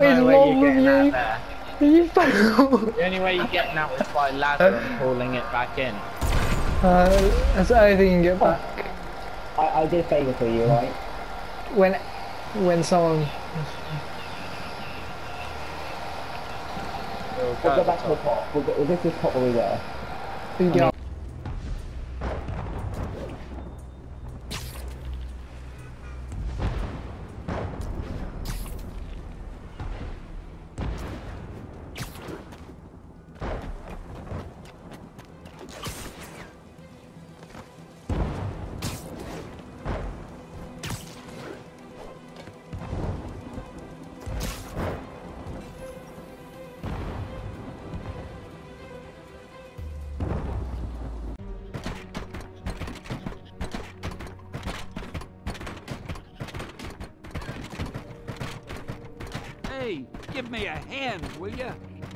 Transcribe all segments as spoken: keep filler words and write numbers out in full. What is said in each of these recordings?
is no way wrong you're with getting out you? of there. You fail. The only way you're getting out is by ladder and pulling it back in. Uh, that's the only thing you can get back. I, I did a favour for you, right? When, when someone. We'll We'll go go back to the top. We'll, go, we'll go to the top where we were. You go. Hey, give me a hand, will ya?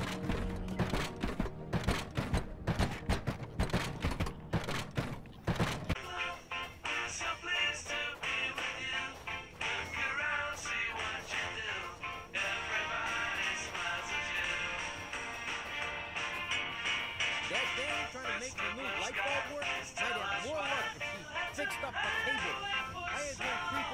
That dame trying to make the new light bulb work might have more luck if she fixed up the cable. I had one creep